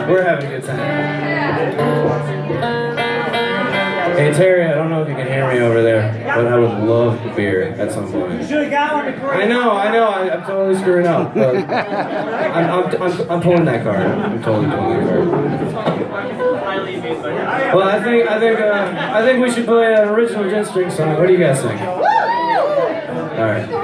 We're having a good time. Hey Terry, I don't know if you can hear me over there, but I would love a beer at some point. You should have got one before. I know, I'm totally screwing up. But I'm pulling that card. I'm totally pulling that card. Well, I think we should play an original Jet String song. What do you guys think? All right.